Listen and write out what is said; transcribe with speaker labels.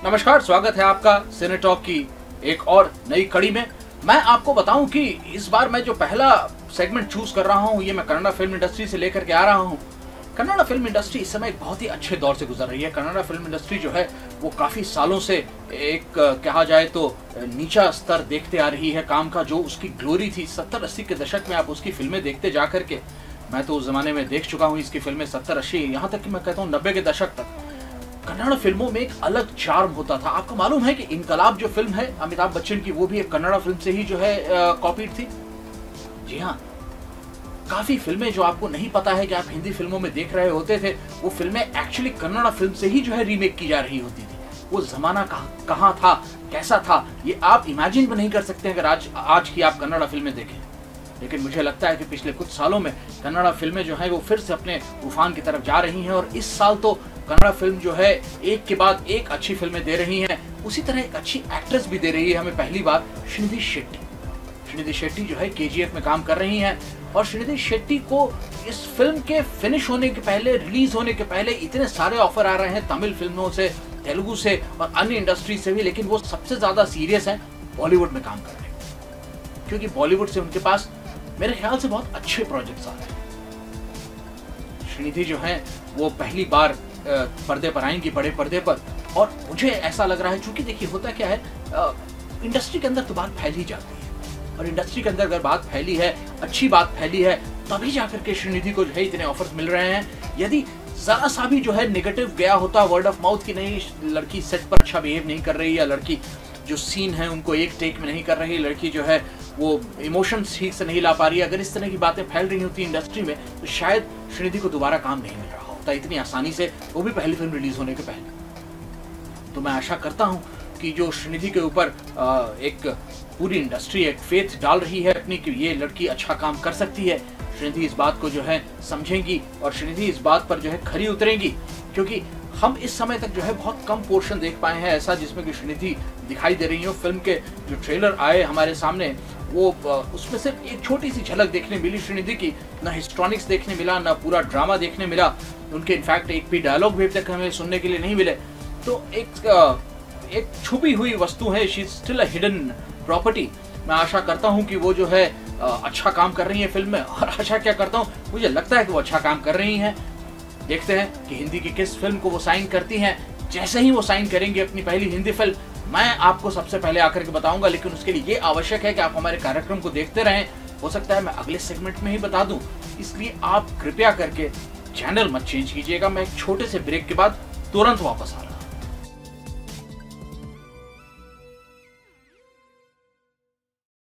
Speaker 1: नमस्कार, स्वागत है आपका सिने टॉक की एक और नई कड़ी में। मैं आपको बताऊं कि इस बार मैं जो पहला सेगमेंट चूज कर रहा हूं ये मैं कन्नड़ फिल्म इंडस्ट्री से लेकर के आ रहा हूं। कन्नड़ फिल्म इंडस्ट्री इस समय एक बहुत ही अच्छे दौर से गुजर रही है। कन्नड़ फिल्म इंडस्ट्री जो है वो काफी सालों से एक कहा जाए तो नीचा स्तर देखते आ रही है। काम का जो उसकी ग्लोरी थी 70-80 के दशक में, आप उसकी फिल्में देखते जा करके, मैं तो उस जमाने में देख चुका हूँ इसकी फिल्में 70-80, यहाँ तक कि मैं कहता हूँ 90 के दशक तक कन्नड़ फिल्मों में एक अलग चार्म होता था। आपको मालूम है कि इनकलाब जो फिल्म है अमिताभ बच्चन की, वो भी एक कन्नड़ फिल्म से ही जो है कॉपीड थी। जी हाँ, काफी फिल्में जो आपको नहीं पता है कि आप हिंदी फिल्मों में देख रहे होते थे, वो फिल्में एक्चुअली कन्नड़ फिल्म से ही जो है रीमेक की जा रही होती थी। वो जमाना कहाँ था, कैसा था, ये आप इमेजिन भी नहीं कर सकते अगर आज की आप कन्नड़ फिल्में देखें। लेकिन मुझे लगता है कि पिछले कुछ सालों में कन्नड़ फिल्में जो है वो फिर से अपने तूफान की तरफ जा रही हैं और इस साल तो कन्नड़ फिल्म जो है एक के बाद एक अच्छी फिल्में दे रही हैं। उसी तरह एक अच्छी एक्ट्रेस भी दे रही है हमें पहली बार, श्रीनिधि शेट्टी। श्रीनिधि शेट्टी जो है KGF में काम कर रही हैं और श्रीनिधि शेट्टी को इस फिल्म के फिनिश होने के पहले, रिलीज होने के पहले इतने सारे ऑफर आ रहे हैं तमिल फिल्मों से, तेलुगु से और अन्य इंडस्ट्री से भी, लेकिन वो सबसे ज्यादा सीरियस है बॉलीवुड में काम कर रहे हैं, क्योंकि बॉलीवुड से उनके पास मेरे ख्याल से बहुत अच्छे प्रोजेक्ट्स आ रहे हैं। श्रीनिधि जो है वो पहली बार पर्दे पर आएंगी, बड़े पर्दे पर, और मुझे ऐसा लग रहा है, क्योंकि देखिए होता क्या है, इंडस्ट्री के अंदर तो बात फैल ही जाती है और इंडस्ट्री के अंदर अगर बात फैली है, अच्छी बात फैली है, तभी जाकर के श्रीनिधि को जो है इतने ऑफर्स मिल रहे हैं। यदि जरा सा भी जो है नेगेटिव गया होता, वर्ड ऑफ माउथ की, नहीं लड़की सेट पर अच्छा बिहेव नहीं कर रही, या लड़की जो सीन है उनको एक टेक में नहीं कर रही, लड़की जो है वो इमोशंस ठीक से नहीं ला पा रही, अगर इस तरह की बातें फैल रही होती इंडस्ट्री में तो शायद श्रीनिधि को दोबारा काम नहीं मिल रहा होता इतनी आसानी से, वो भी पहली फिल्म रिलीज होने के पहले। तो मैं आशा करता हूं कि जो श्रीनिधि के ऊपर एक पूरी इंडस्ट्री एक फेथ डाल रही है अपनी कि ये लड़की अच्छा काम कर सकती है, श्रीनिधि इस बात को जो है समझेंगी और श्रीनिधि इस बात पर जो है खरी उतरेंगी। क्योंकि हम इस समय तक जो है बहुत कम पोर्शन देख पाए हैं ऐसा जिसमें कि श्रीनिधि दिखाई दे रही हो। फिल्म के जो ट्रेलर आए हमारे सामने, वो उसमें सिर्फ एक छोटी सी झलक देखने मिली श्रीनिधि की, ना हिस्ट्रॉनिक्स देखने मिला, ना पूरा ड्रामा देखने मिला, उनके इनफैक्ट एक भी डायलॉग भी अब तक हमें सुनने के लिए नहीं मिले। तो एक छुपी हुई वस्तु है, she is still a hidden property. मैं आशा करता हूं कि वो जो है अच्छा काम कर रही है फिल्म में, और आशा क्या करता हूं, मुझे लगता है कि वो अच्छा काम कर रही हैं। देखते हैं कि हिंदी की किस फिल्म को वो साइन करती हैं। जैसे ही वो साइन करेंगे अपनी पहली हिंदी फिल्म, मैं आपको सबसे पहले आकर के बताऊंगा, लेकिन उसके लिए ये आवश्यक है कि आप हमारे कार्यक्रम को देखते रहें। हो सकता है मैं अगले सेगमेंट में ही बता दूं, इसलिए आप कृपया करके चैनल मत चेंज कीजिएगा। मैं एक छोटे से ब्रेक के बाद तुरंत वापस आ रहा हूं।